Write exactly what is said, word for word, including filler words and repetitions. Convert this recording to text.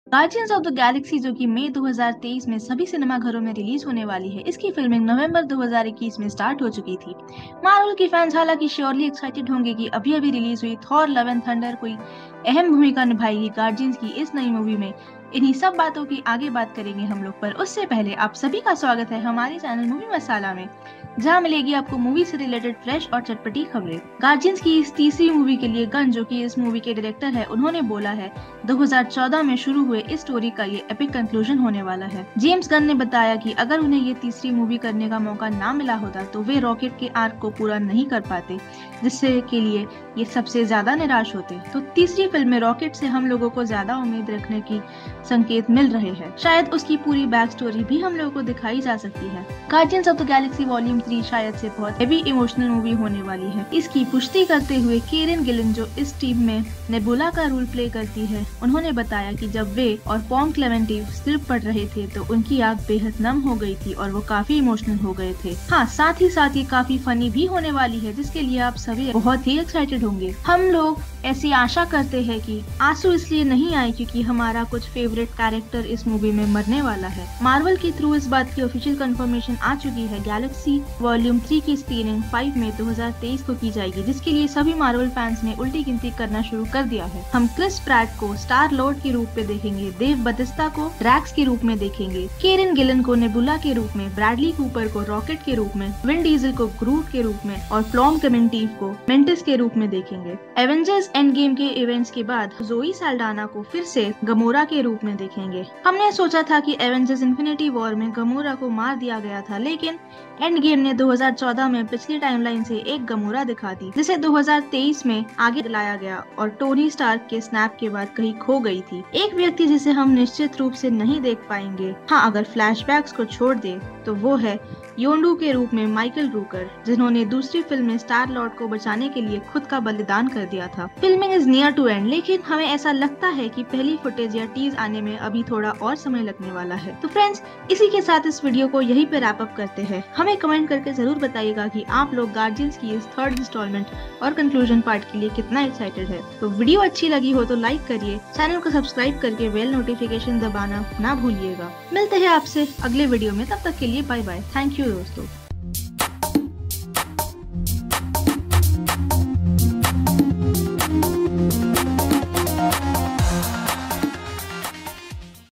Guardians of the Galaxy जो कि मई दो हज़ार तेईस में सभी सिनेमाघरों में रिलीज होने वाली है, इसकी फिल्मिंग नवंबर दो हज़ार इक्कीस में स्टार्ट हो चुकी थी। मार्वल के फैंस हालांकि श्योरली एक्साइटेड होंगे कि अभी अभी रिलीज हुई थॉर लव एंड थंडर कोई अहम भूमिका निभाएगी गार्डियंस की इस नई मूवी में। इन्हीं सब बातों की आगे बात करेंगे हम लोग, पर उससे पहले आप सभी का स्वागत है हमारे चैनल मूवी मसाला में, जहाँ मिलेगी आपको मूवी से रिलेटेड फ्रेश और चटपटी खबरें। गार्जियंस की इस तीसरी मूवी के लिए गन, जो कि इस मूवी के डायरेक्टर है, उन्होंने बोला है दो हज़ार चौदह में शुरू हुए इस स्टोरी का ये एपिक कंक्लूजन होने वाला है। जेम्स गन ने बताया कि अगर उन्हें ये तीसरी मूवी करने का मौका ना मिला होता तो वे रॉकेट के आर्क को पूरा नहीं कर पाते, जिससे के लिए ये सबसे ज्यादा निराश होते। तो तीसरी फिल्म में रॉकेट से हम लोगों को ज्यादा उम्मीद रखने की संकेत मिल रहे हैं। शायद उसकी पूरी बैक स्टोरी भी हम लोगों को दिखाई जा सकती है। Guardians of the Galaxy volume three शायद से बहुत हेवी इमोशनल मूवी होने वाली है। इसकी पुष्टि करते हुए केरन गिलन, जो इस टीम में नेबुला का रोल प्ले करती है, उन्होंने बताया कि जब वे और पॉम क्लेमेंटी स्क्रिप्ट पढ़ रहे थे तो उनकी आंख बेहद नम हो गई थी और वो काफी इमोशनल हो गए थे। हाँ, साथ ही साथ ये काफी फनी भी होने वाली है, जिसके लिए आप सभी बहुत ही एक्साइटेड होंगे। हम लोग ऐसी आशा करते हैं कि आंसू इसलिए नहीं आए क्योंकि हमारा कुछ फेवरेट कैरेक्टर इस मूवी में मरने वाला है। मार्वल के थ्रू इस बात की ऑफिशियल कंफर्मेशन आ चुकी है। गैलेक्सी वॉल्यूम थ्री की स्क्रीनिंग पाँच मई दो हज़ार तेईस को की जाएगी, जिसके लिए सभी मार्वल फैंस ने उल्टी गिनती करना शुरू कर दिया है। हम क्रिस प्रैट को स्टार लॉर्ड के रूप में देखेंगे, देव बतिस्ता को ड्रैक्स के रूप में देखेंगे, केरन गिलन को नेबुला के रूप में, ब्रैडली कूपर को रॉकेट के रूप में, विन डीजल को ग्रूट के रूप में और प्लॉम क्लेमेंटीव को मेंटिस के रूप में देखेंगे। एवेंजर्स एंड गेम के इवेंट्स के बाद जोई साल्डाना को फिर से गमोरा के रूप में देखेंगे। हमने सोचा था कि एवेंजर्स इन्फिनिटी वॉर में गमोरा को मार दिया गया था, लेकिन एंड गेम ने दो हज़ार चौदह में पिछली टाइमलाइन से एक गमोरा दिखा दी, जिसे दो हज़ार तेईस में आगे लाया गया और टोनी स्टार्क के स्नैप के बाद कहीं खो गई थी। एक व्यक्ति जिसे हम निश्चित रूप से नहीं देख पाएंगे, हाँ अगर फ्लैशबैक्स को छोड़ दे, तो वो है योंडू के रूप में माइकल रूकर, जिन्होंने दूसरी फिल्म में स्टार लॉर्ड को बचाने के लिए खुद का बलिदान कर दिया था। Filming is near to end, लेकिन हमें ऐसा लगता है कि पहली फुटेज या टीज आने में अभी थोड़ा और समय लगने वाला है। तो फ्रेंड्स, इसी के साथ इस वीडियो को यहीं पे रैप अप करते हैं। हमें कमेंट करके जरूर बताइएगा कि आप लोग गार्जियंस की इस थर्ड इंस्टॉलमेंट और कंक्लूजन पार्ट के लिए कितना एक्साइटेड है। तो वीडियो अच्छी लगी हो तो लाइक करिए, चैनल को सब्सक्राइब करके बेल नोटिफिकेशन दबाना ना भूलिएगा। मिलते हैं आपसे अगले वीडियो में, तब तक के लिए बाय बाय। थैंक यू दोस्तों।